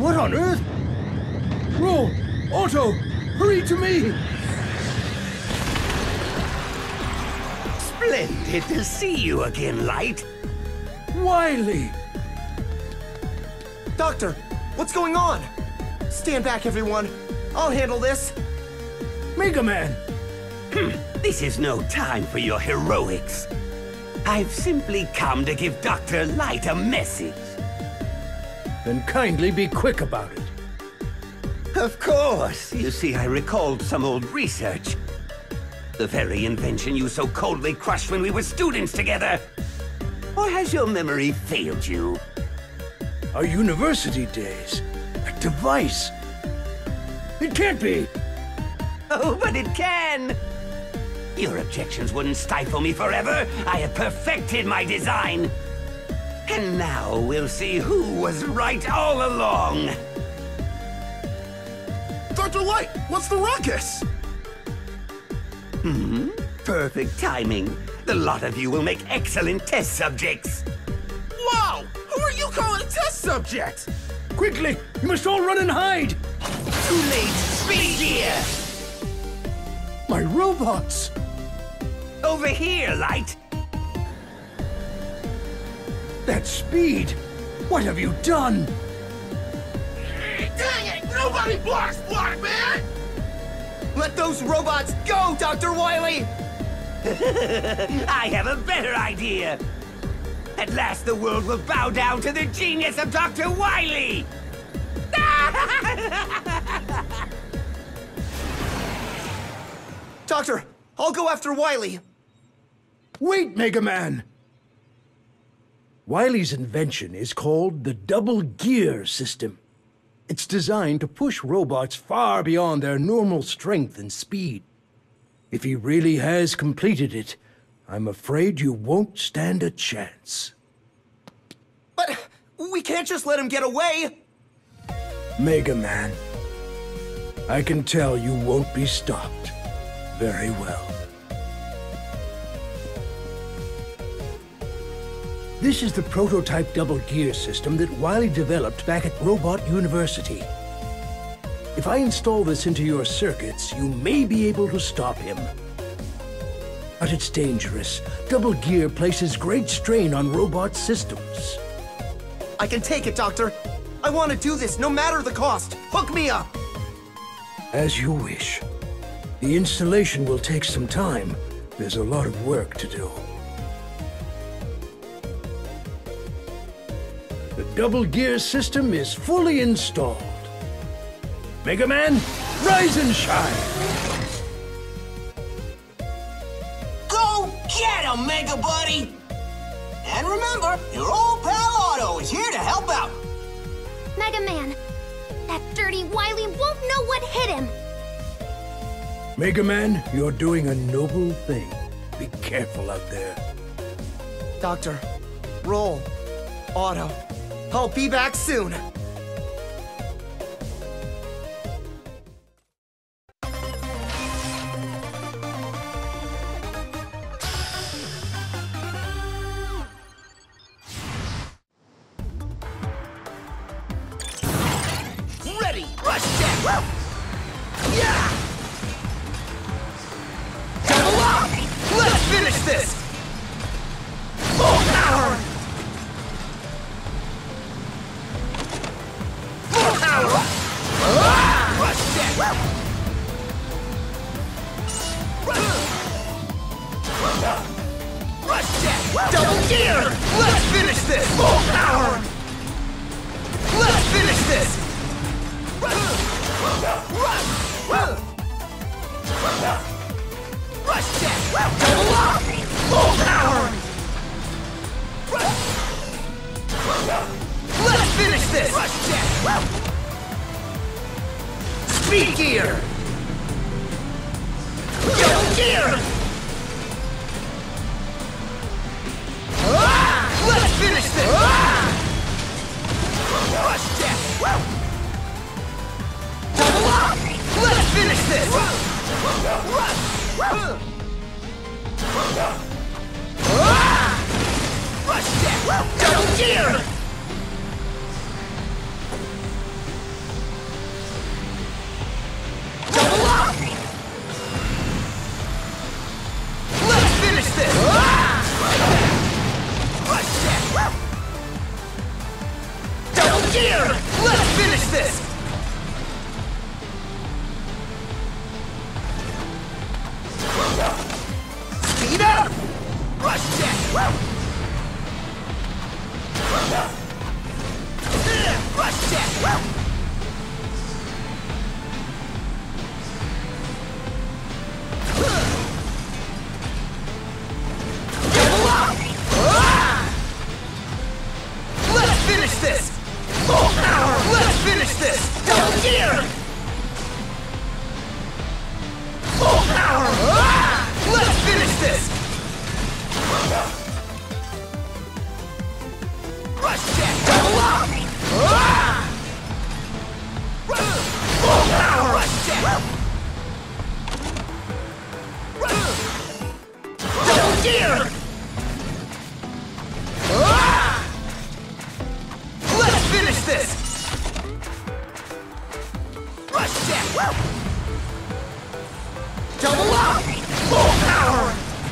What on earth? Roll! Otto! Hurry to me! Splendid to see you again, Light. Wily! Doctor, what's going on? Stand back, everyone. I'll handle this. Mega Man! This is no time for your heroics. I've simply come to give Dr. Light a message. Then kindly be quick about it. Of course. You see, I recalled some old research. The very invention you so coldly crushed when we were students together. Or has your memory failed you? Our university days. That device. It can't be! Oh, but it can! Your objections wouldn't stifle me forever. I have perfected my design. And now we'll see who was right all along. Dr. Light, what's the ruckus? Perfect timing. The lot of you will make excellent test subjects. Wow! Who are you calling a test subject? Quickly! You must all run and hide! Too late! Speed gear! My robots! Over here, Light! That speed! What have you done? Dang it! Nobody blocks Black Man! Let those robots go, Dr. Wily! I have a better idea! At last the world will bow down to the genius of Dr. Wily! Doctor, I'll go after Wily. Wait, Mega Man! Wily's invention is called the double gear system. It's designed to push robots far beyond their normal strength and speed. If he really has completed it, I'm afraid you won't stand a chance. But we can't just let him get away! Mega Man, I can tell you won't be stopped. Very well. This is the prototype double gear system that Wily developed back at Robot University. If I install this into your circuits, you may be able to stop him. But it's dangerous. Double gear places great strain on robot systems. I can take it, Doctor. I want to do this no matter the cost. Hook me up! As you wish. The installation will take some time. There's a lot of work to do. The double gear system is fully installed. Mega Man, rise and shine! Go get him, Mega Buddy! And remember, your old pal Otto is here to help out. Mega Man, that dirty Wily won't know what hit him. Mega Man, you're doing a noble thing. Be careful out there. Doctor, roll. Otto, I'll be back soon. Ready, rush check! Yeah! Double up! Let's finish this! Full power! Full power! Rush check! Rush check! Double gear! Let's finish this! Full power! Let's finish this! Rush check! Double up! Full power! Let's finish this! Rush check! Speed gear! Double gear! Let's finish this! Rush check! Double up! Let's finish this! Rush check! Double gear! Rush check! Rush check! Double up! Let's finish this! Full power! Let's finish this! Double gear! Full power! Let's finish this! Rush check! Double up! Full power! Rush check! Double gear! Let's finish this! Rush check! Double up! Full power!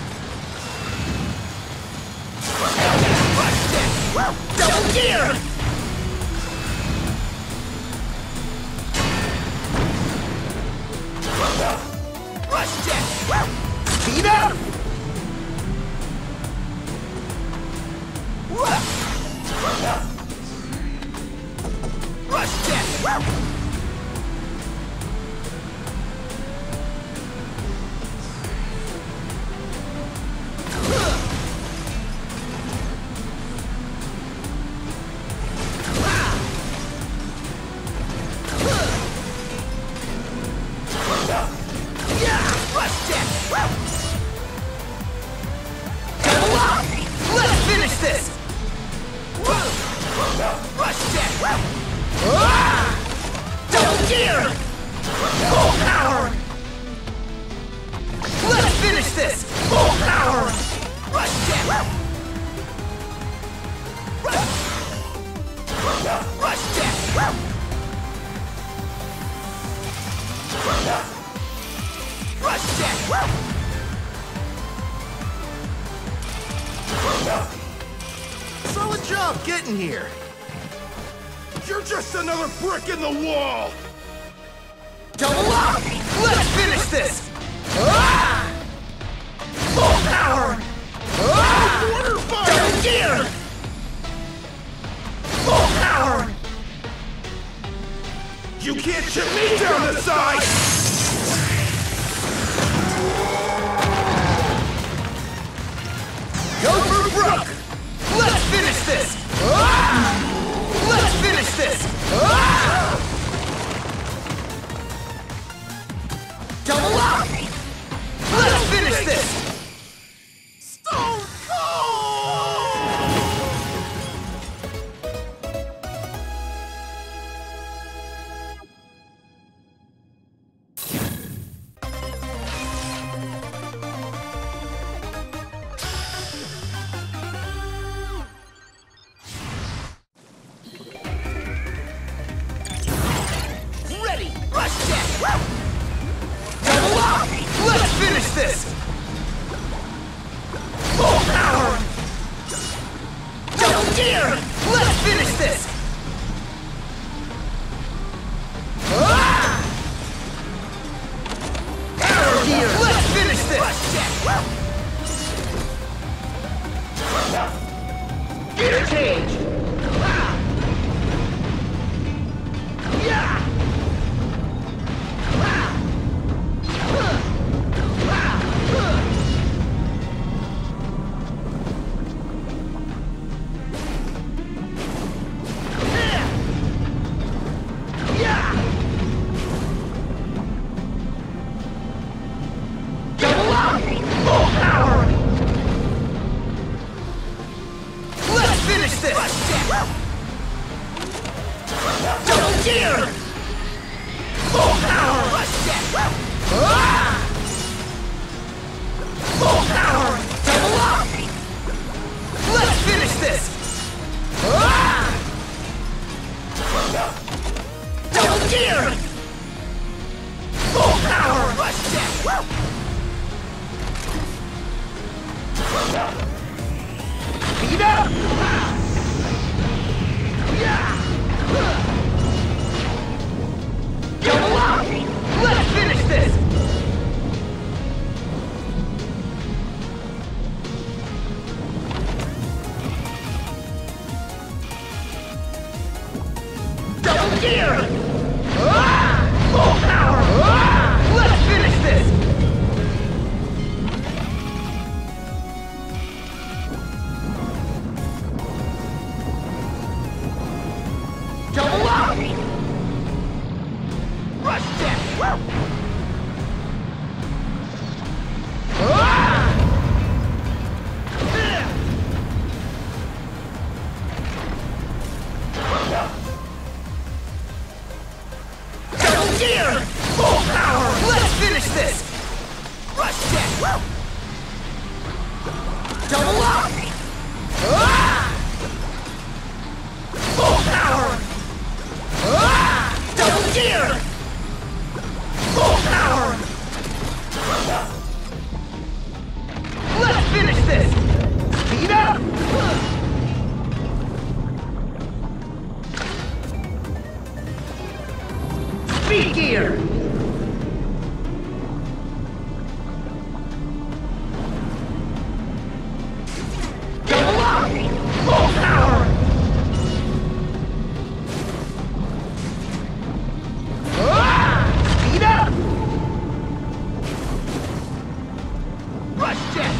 Rush check! Double gear! Rush check! Speed up! Rush check! Rush check! Double up! Let's finish this! Rush check! Double gear! Full power! Let's finish this! Full power! Rush check! Rush check! Rush check! Solid job getting here. You're just another brick in the wall. Double up! Let's finish this! Full power! Water fire! Double gear! Full power! You can't chip me down the side! Go for broke! Let's finish this! Let's finish this! Double up! Let's finish this! Stone Cold! Ready! Rush check! Double up! Let's finish this! Full power! Double gear! Let's finish this! Power gear! Let's finish this! Rush check! Gear change! Yeah! Double up! Full power! Let's finish this! Double gear! Full power! Full power! Double up! Let's finish this! Double gear! Full power! Rush check! Speed up! Double up! Let's finish this! gear! Full power! Let's finish this! Double up! Rush deck! Double gear! Full power! Let's finish this! Rush deck! Double up! Full power! Double gear! Full power! Let's finish this! Speed up! Speed gear! Double up! Full power! Speed up! Rush jet!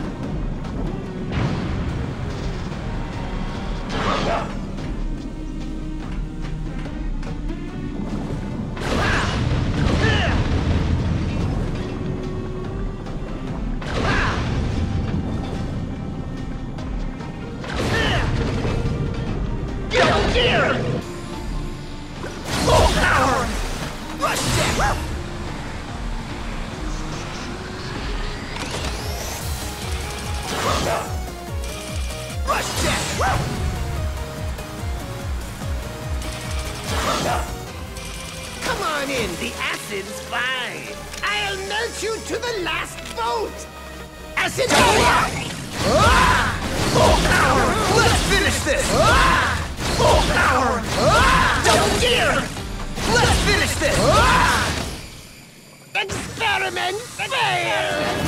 Double gear! Full power! Rush jet! Rush jet! Come on in, the acid's fine. I'll melt you to the last vote. Acid Full power! Let's finish this! Full power! Double gear! Let's finish this! experiment failed.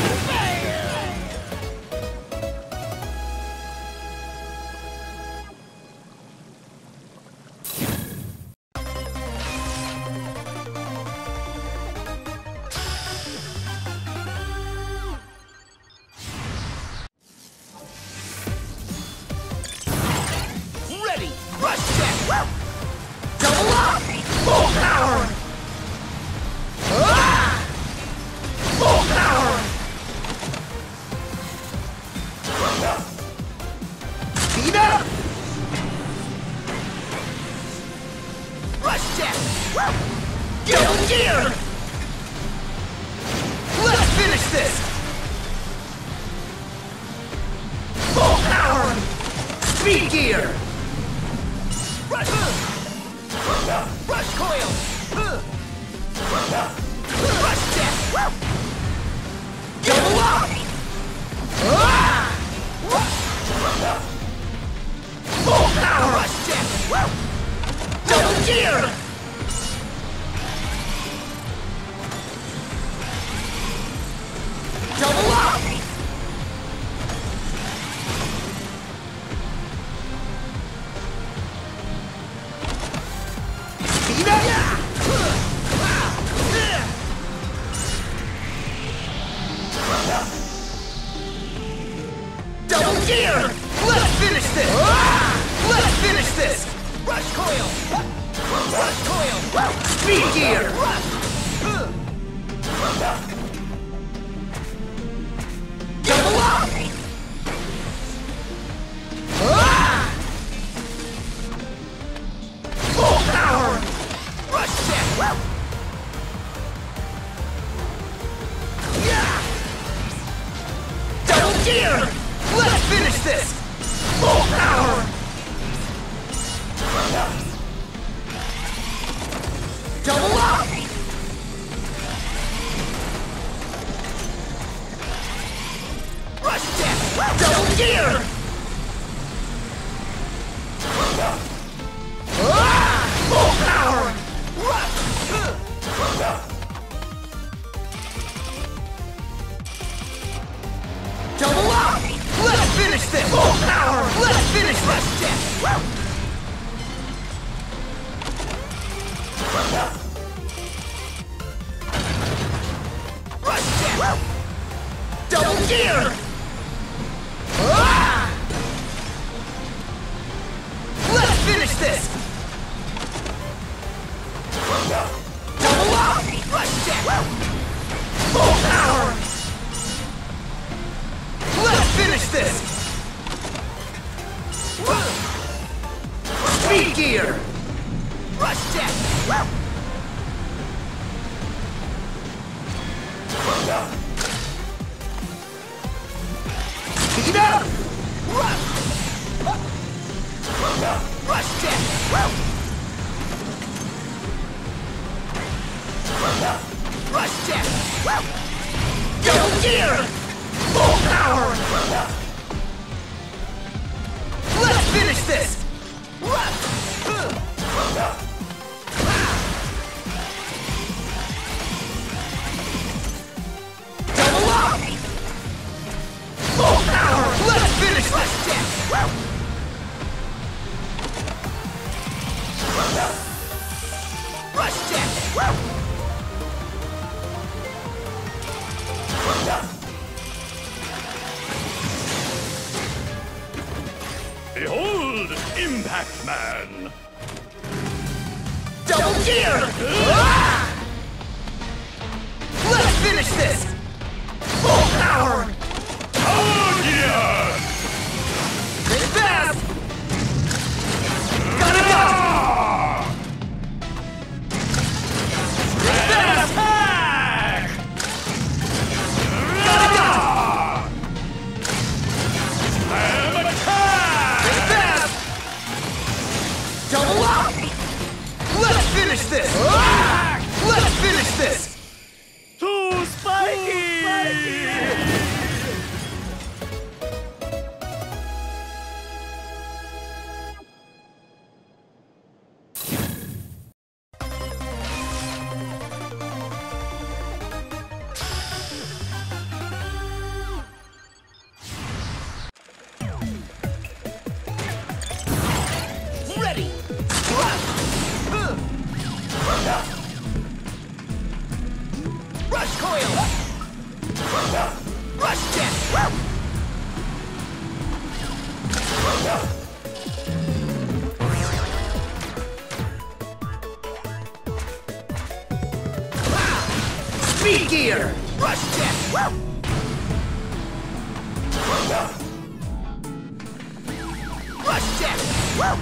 Ready! Rush check! Double up! Full power! Full power! Speed up! Rush check! Double gear! Let's finish this! Full power! Speed gear! Rush! Rush coil! Rush jet! Double up! Full power! Rush jet! Double gear! Double up! Speed up! Double gear! Let's finish this! Let's finish this! Rush coil! Rush coil! Speed gear! Double up! Full power! Rush check! Double gear! Let's finish this! Full power! Double up! Rush check! Double gear! Full power! Rush! Double up! Let's finish this! Full power! Let's finish this! Rush jet! Double gear! Ah! Let's finish this! Double up! Rush check! Full power! Let's finish this! Speed gear! Rush check! Speed up! Rush check! Rush check! Double gear! Full power! Let's finish this! Double up! Full power! Let's finish this! Rush check! Behold, Impact Man! Double gear! Ah! Let's finish this! Full power! Oh, yeah! Stay fast! Gotta go! Stay fast! Attack! Gotta go! Slam attack! Stay fast! Double up! Let's finish this! Ah! Let's finish this! Too spiky! Ready! Rush coil! Rush jet! Speed gear! Rush jet! Rush jet!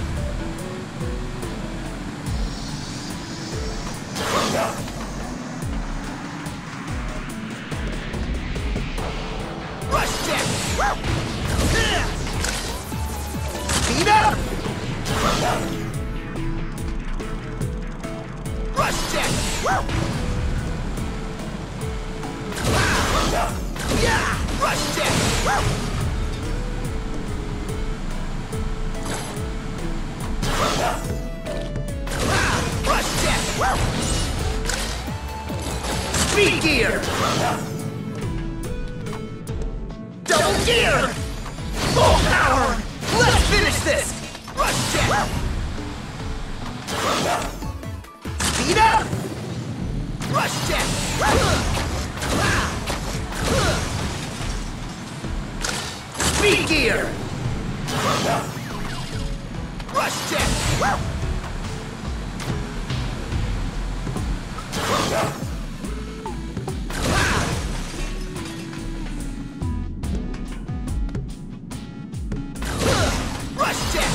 Rush jet! Speed up! Rush jet! Yeah! Rush jet! Rush jet! Speed gear! Double gear! Full power! Let's finish this! Rush jet! Speed up! Rush jet! Speed gear! Rush jet! Rush jet!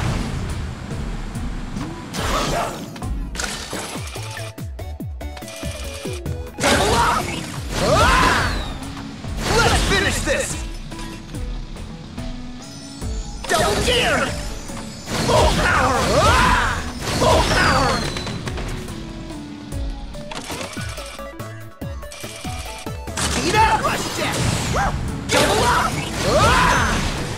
Double up! Ah! Let's finish this! Double gear! Full power! Ah! Full power! Speed up! Rush jet! Double up! Ah!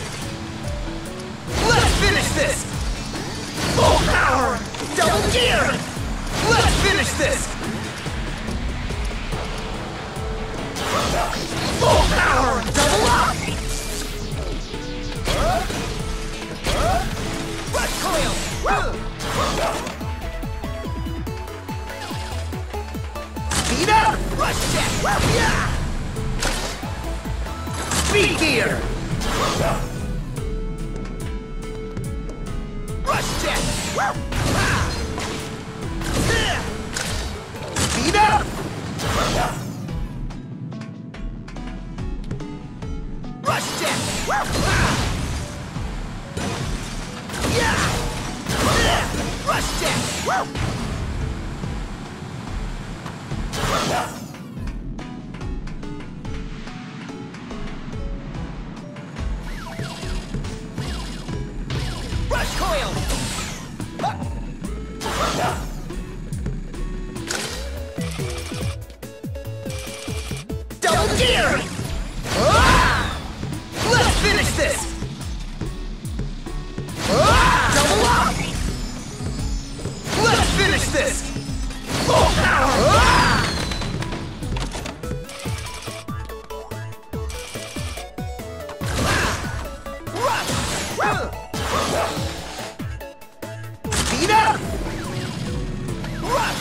Let's finish this! Full power! Double gear! Let's finish this! Full power! Double up! Rush coil! Speed up! Rush jet! Yeah! Speed up! Rush jet! Yeah! Rush jet! Rush coil! Double gear! Let's finish this! Double up! Let's finish this! Full power! Rush! Speed up! Rush!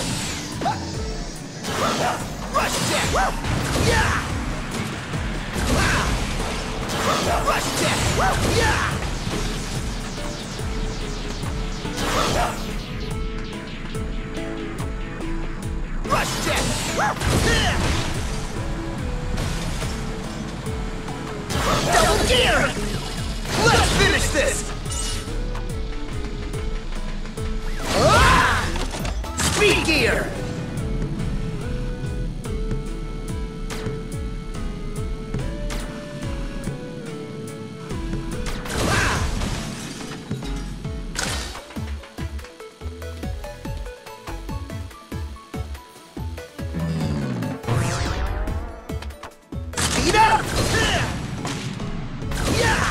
Rush jet! Yeah! Rush jet! Yeah! Rush jet! Double gear! Let's finish this! Speed gear! Speed up! Yeah!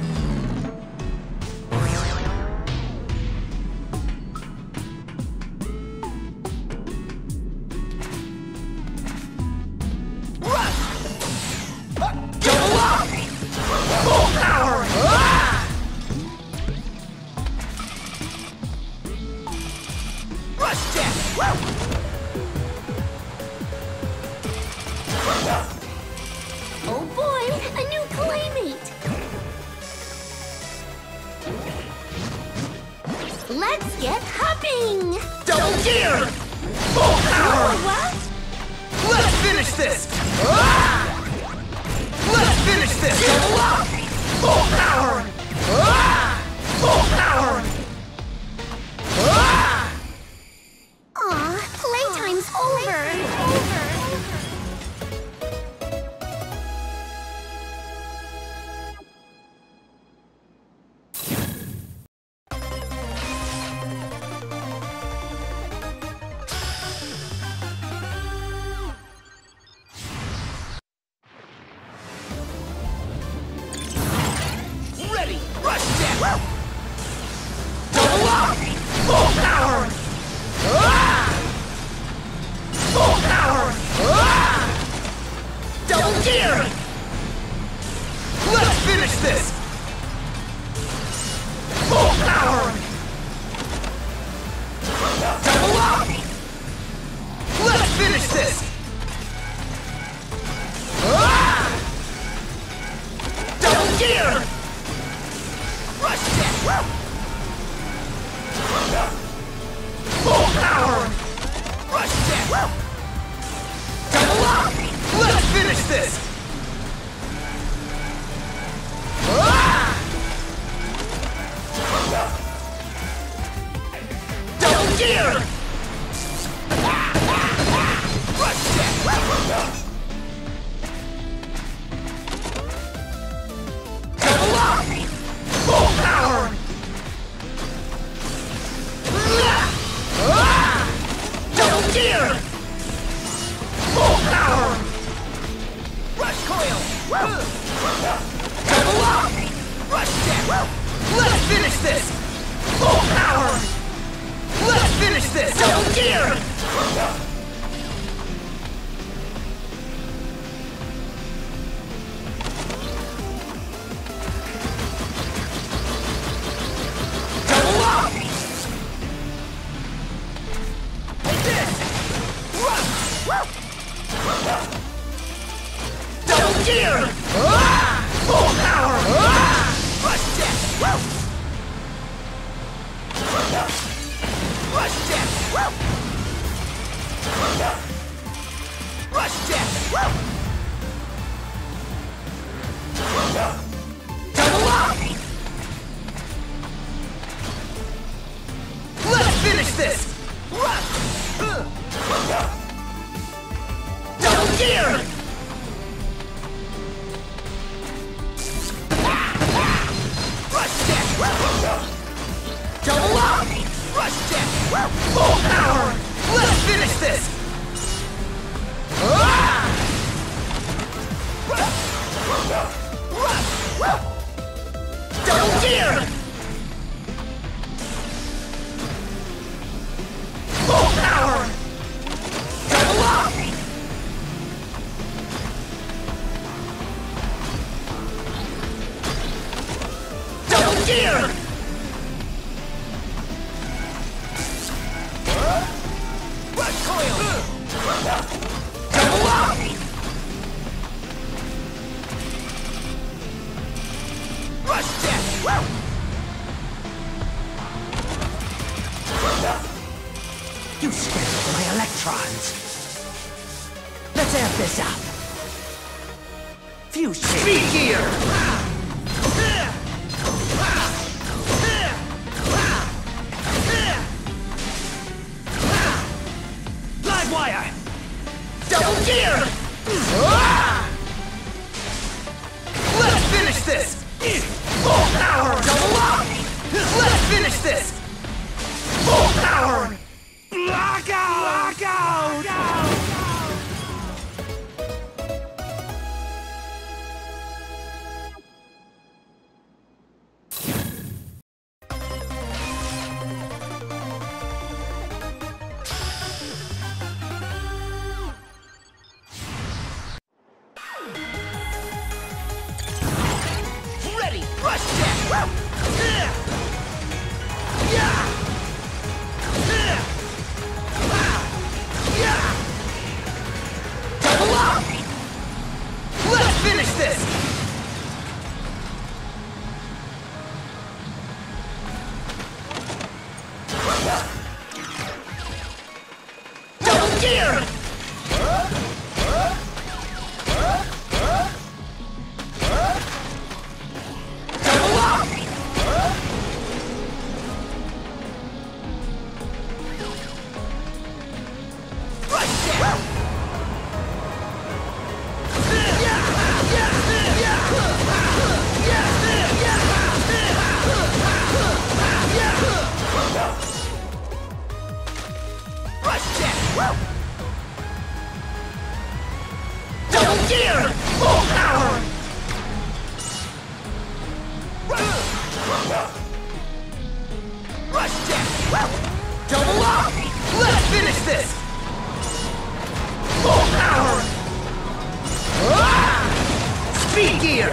Rush! Double up! Full power! Rush jet! Oh boy, a new playmate! Let's get hopping! Double gear! Full power! What? Let's finish this! Let's finish this! Double up! Full power! Full power! Aw, playtime's over! Ready! Rush jet! Double up! Full power! Full power! Double gear! Let's finish this! Full power! Double up! Let's finish this! Double gear! Rush jet! Full power! Rush jet! Double up! Let's finish this! Double gear! Rush jet! Double up! Full power! Double gear! Full power! Rush coil! Double up! Rush jet! Let's finish this! Full power! Let's finish this! Double gear! Double up! Like this! Rush! Double gear! Full power! Rush jet! Full power! Let's finish this! Double gear! Full power! Double up! Double gear! Rush coil! Double up! Rush jet! You scared my electrons. Let's amp this up. Fusion. Speed gear! Live wire. Double gear! Let's finish this! Full power! Double up! Let's finish this! Full power! Blackout! Ready! Rush jet! Double up! Let's finish this! Double gear! Double up! Rush jet! Rush jet! Double gear! Full power! Rush jet! Double up! Let's finish this! Full power! Speed gear!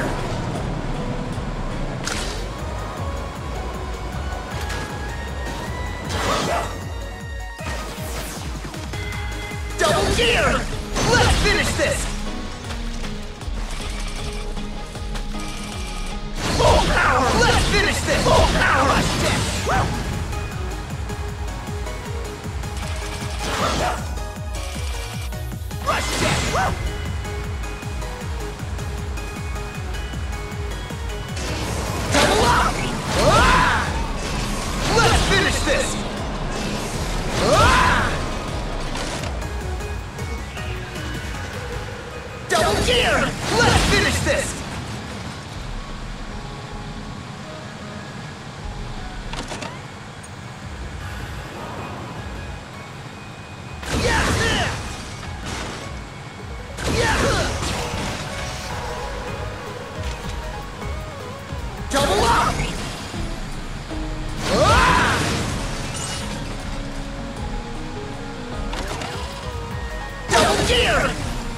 Double gear! Let's finish this! Full power! Let's finish this! Full power! Rush jet! Rush jet! Double up! Let's finish this! Double gear! Let's finish this! Double up! Double gear!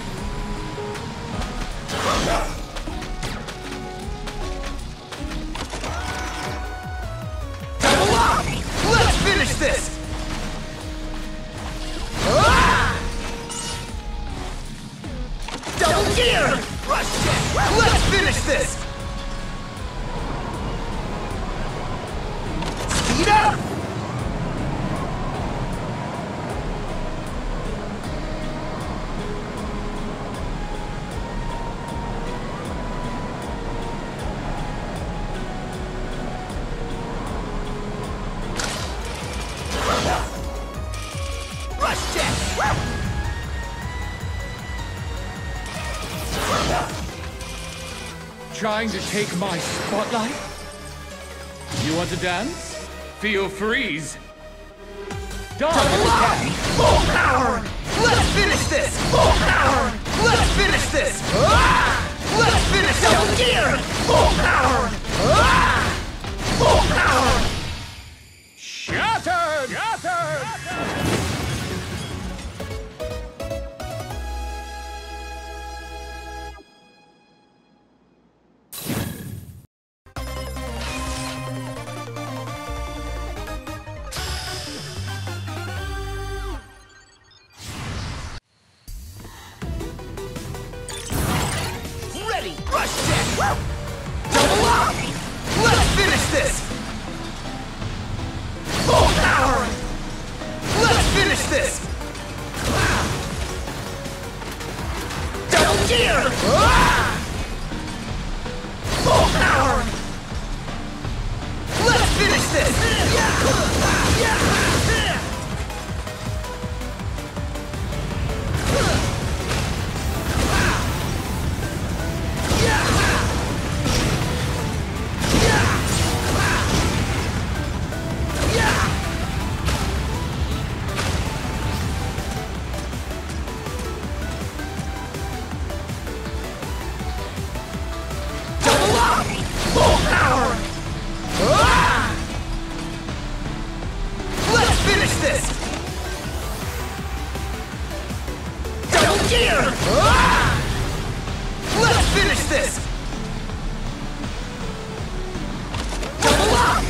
Double up! Let's finish this! Double gear! Rush jet! Let's finish this! Speed up! Rush jet! Trying to take my spotlight? You want to dance? Feel freeze. Double up! Full power! Let's finish this! Full power! Let's finish this! Let's finish this! Double gear! Full power! Full power! Shattered! Shattered! Ready! Rush check! Double up! Let's finish this! Full power! Let's finish this! Double gear! Full power! Let's finish this! Double up! Full power! Let's finish this! Double gear! Let's finish this! Double up!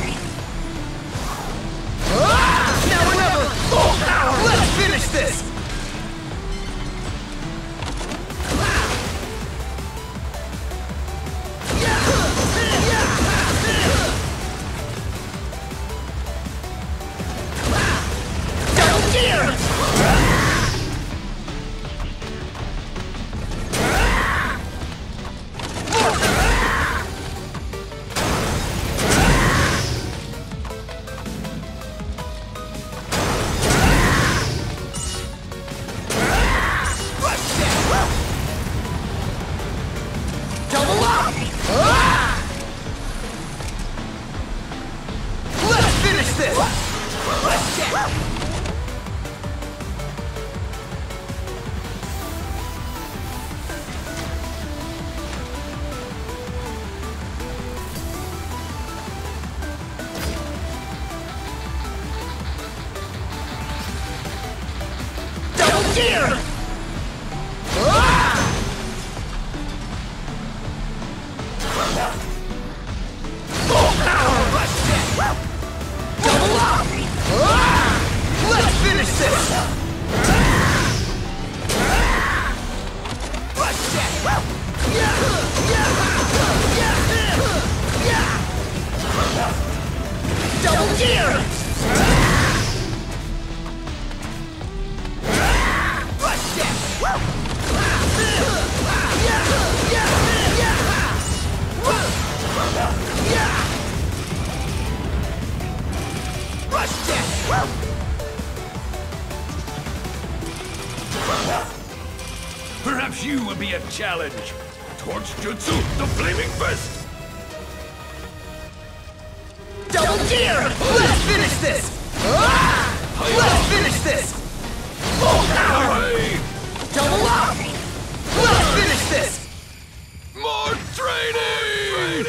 Now or never! Full power! Let's finish this! Double gear! Double up! Let's finish this! Let's check! Double gear! Full power! Rush check! Double up! Let's finish this! Rush check! Double gear! Rush check! Rush check! Perhaps you will be a challenge. Torch Jutsu, the Flaming Fist! Double gear! Let's finish this! Let's finish this! Full power! Away! Double up! Let's finish this! More training!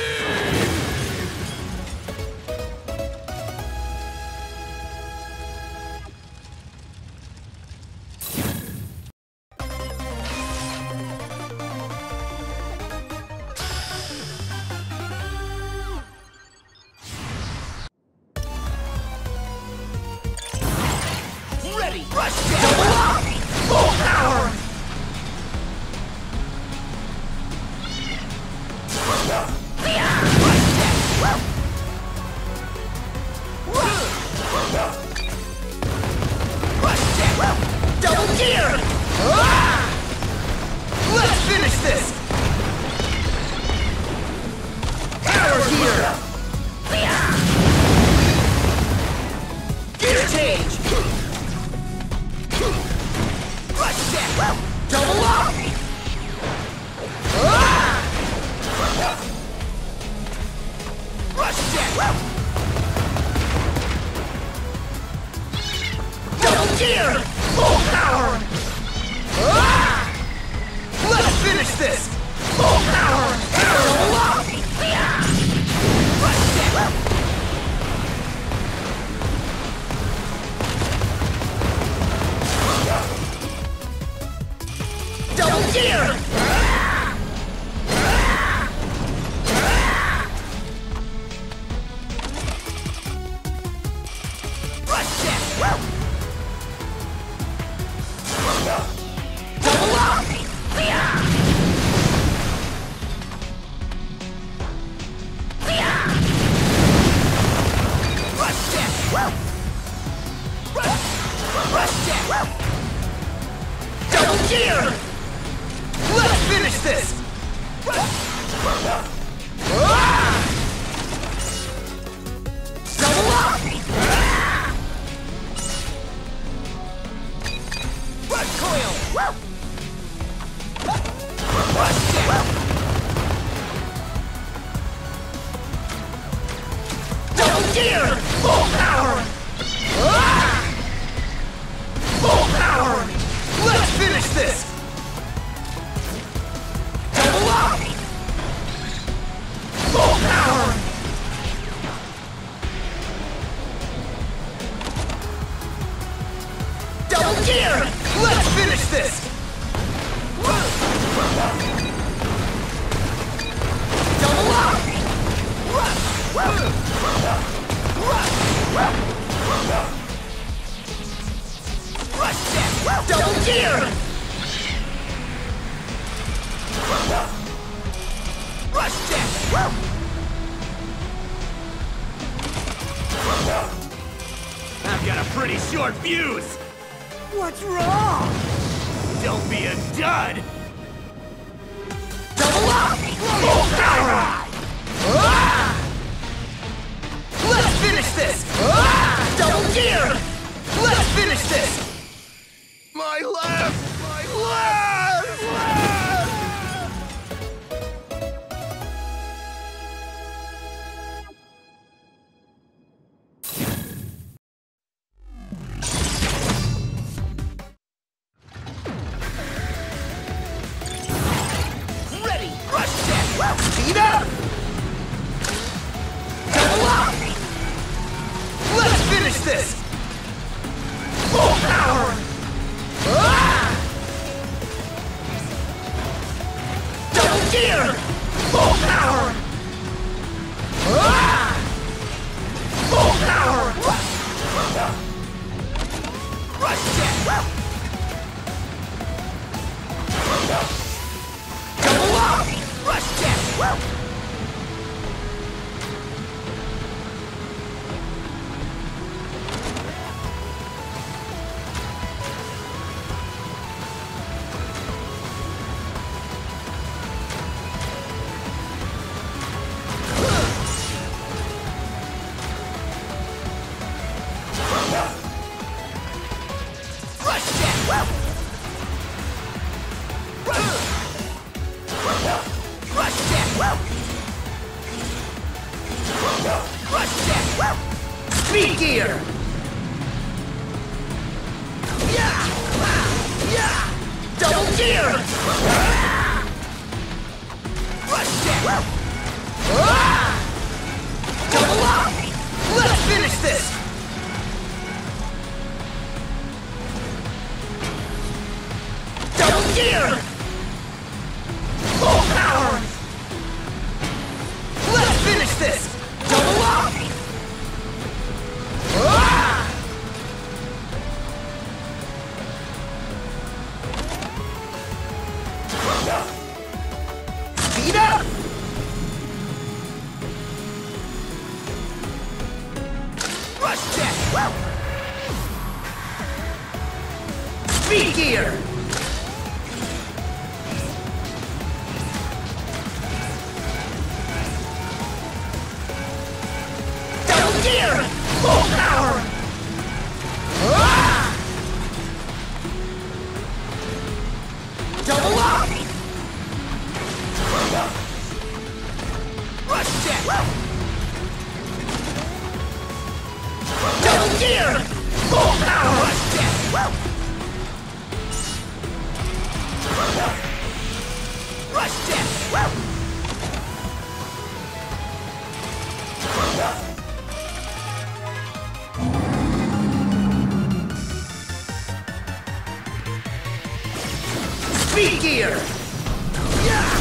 Ready! Rush check! Double up! Full power! Rush check! Rush check! Double gear! Let's finish this! Power gear! Gear change! Rush check! Double up! Rush check! gear! Full power! Ah! Let's finish this! Full power! Double up! Double gear! Double gear! Let's finish this! Ah! Double up! Red coil! Double gear! Full power! Ah! Full power! Let's finish this! Double up! Full power! Double gear! Let's finish this! Double up! Double gear! Rush check! I've got a pretty short fuse! What's wrong? Don't be a dud! Double up! Full power! Ah! Let's finish this! Ah! Double gear! Let's finish this! My left! My left! Ready! Rush check! Speed up! Double up! Let's finish this! Full power! Ah! Double gear! Full power! Ah! Full power! Rush check! Double up! Rush check! Speed gear! Double gear! Double up! Let's finish this! Double gear! Full power! Let's finish this! Double up! Ah! Speed up! Rush check! Speed gear! Double gear! Full power! Ah! Double up! Rush check! Double gear! Full power! Rush check! Rush Jet! Speed Gear! Yeah!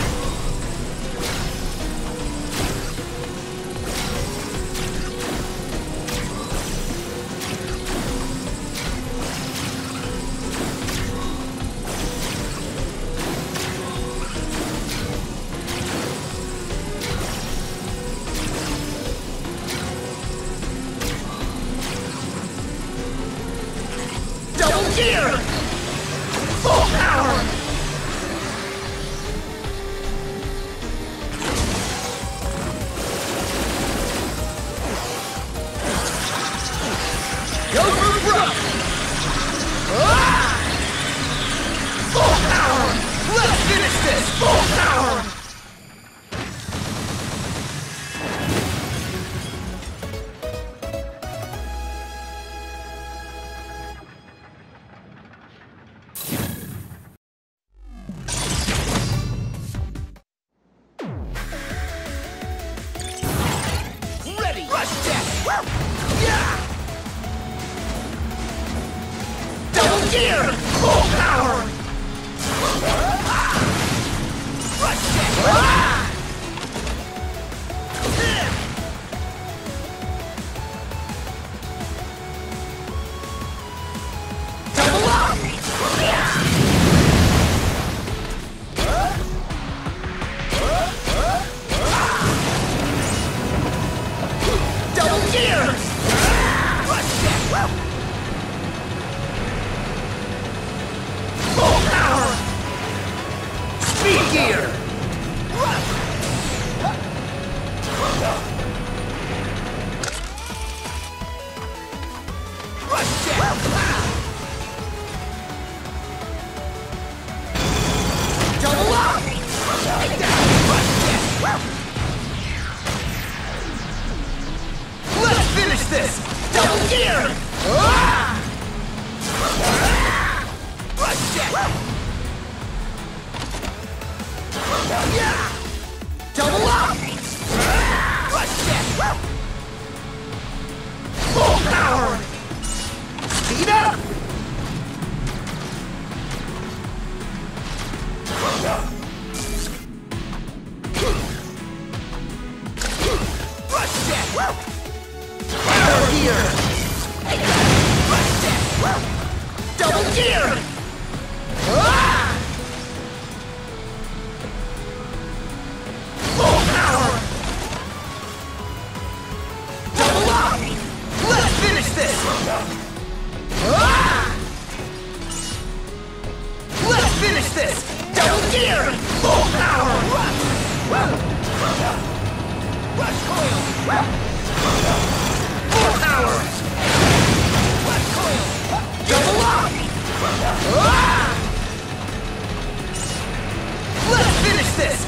Double gear! Full power! Go for broke! Ah! Full power! Let's finish this! Full power! Ready! Rush Jet! Yeah! Double gear! Full power! Rush Jet! Double up! Double gear! Rush Jet! Full power! Speed gear! Rush Jet! Double up! Rush Jet! Let's finish this! Double gear! Ah! Rush Jet! Yeah! Double up! Rush Jet! Full power! Speed up! Rush Jet! Power gear! Rush Jet! Double gear! Ah! Full power! Double up! Let's finish this! Ah! Let's finish this! Double gear! Full power! Rush coil! Full power! Rush coil! Double up! Ah! Let's finish this!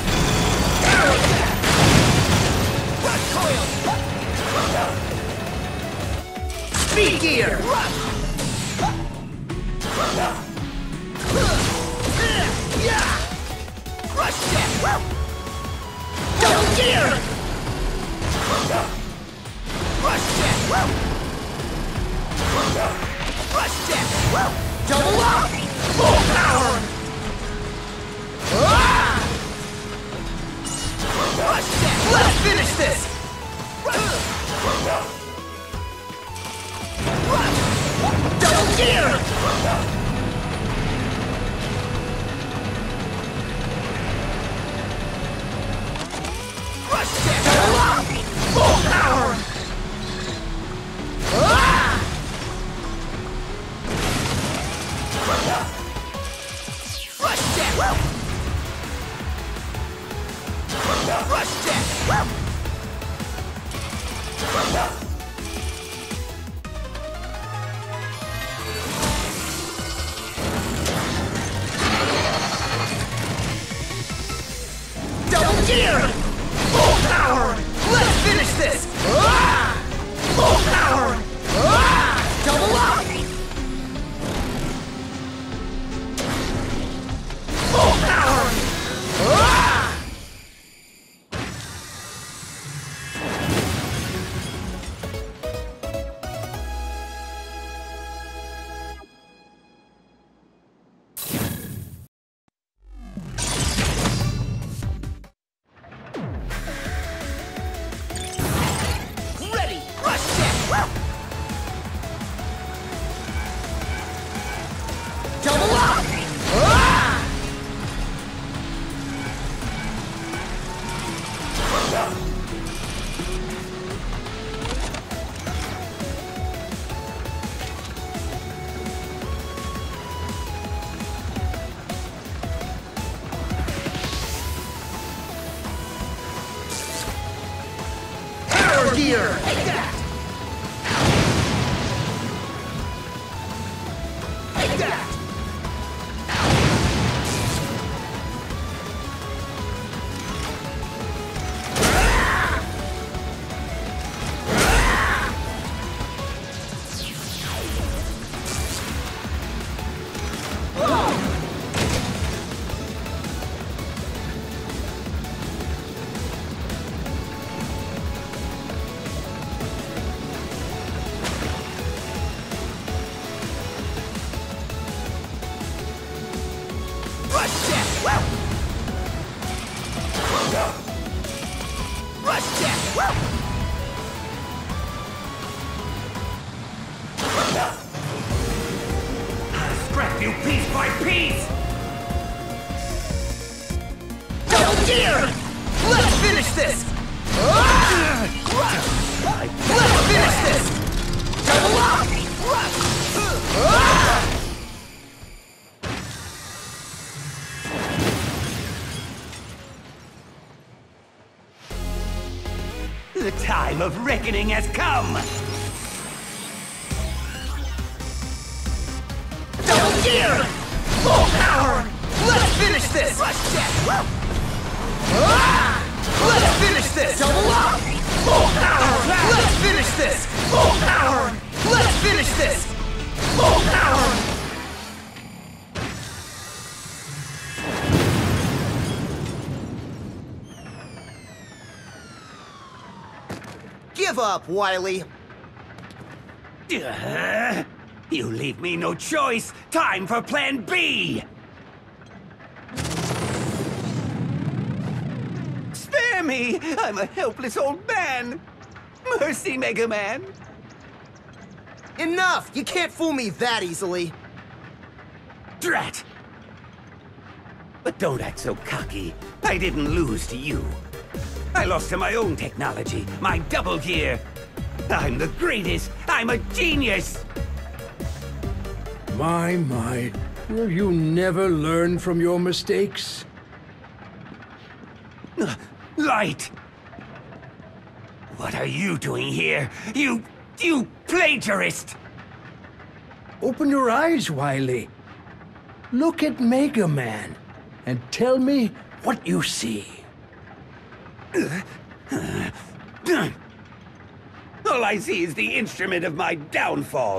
Rush coil! Speed gear! Yeah! Rush Jet! Double gear! Rush Jet! Rush Jet! Double up! Full power! Ah! Rush Jet! Let's finish this! Double gear! Rush Jet! gear! Take that! Take that! Scrap you piece by piece! Double gear! Let's finish this! Let's finish this! Double up! The time of reckoning has come! Double gear! Full power! Let's finish this! Let's finish this! Double up! Full power! Let's finish this! Full power! Let's finish this! Full power! Give up, Wily. You leave me no choice. Time for Plan B! Spare me! I'm a helpless old man! Mercy, Mega Man! Enough! You can't fool me that easily. Drat! But don't act so cocky. I didn't lose to you. I lost to my own technology, my double gear. I'm the greatest. I'm a genius. My, will you never learn from your mistakes? Light! What are you doing here? You plagiarist! Open your eyes, Wily. Look at Mega Man and tell me what you see. All I see is the instrument of my downfall.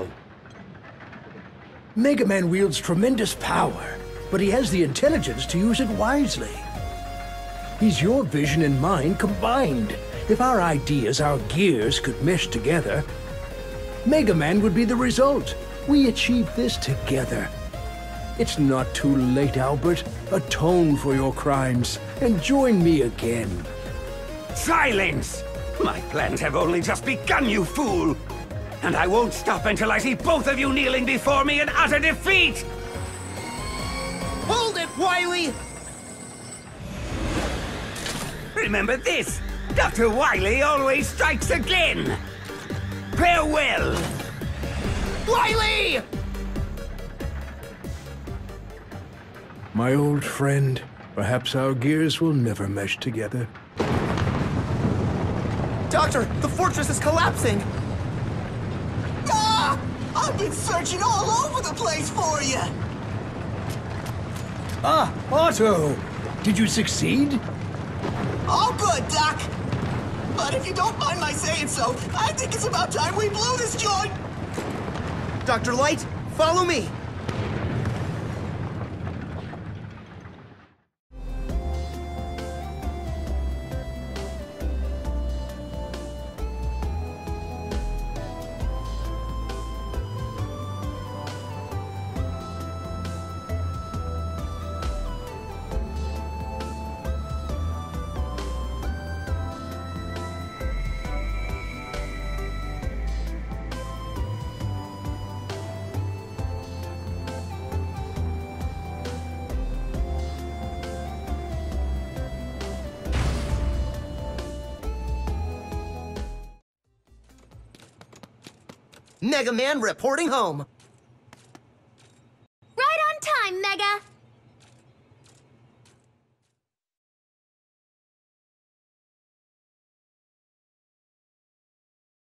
Mega Man wields tremendous power, but he has the intelligence to use it wisely. He's your vision and mine combined. If our ideas, our gears, could mesh together, Mega Man would be the result. We achieved this together. It's not too late, Albert. Atone for your crimes and join me again. Silence! My plans have only just begun, you fool! And I won't stop until I see both of you kneeling before me in utter defeat! Hold it, Wily! Remember this! Dr. Wily always strikes again! Farewell! Wily! My old friend, perhaps our gears will never mesh together. Doctor, the fortress is collapsing! Ah! I've been searching all over the place for you! Ah, Otto! Did you succeed? All good, Doc. But if you don't mind my saying so, I think it's about time we blew this joint! Dr. Light, follow me! Mega Man reporting home.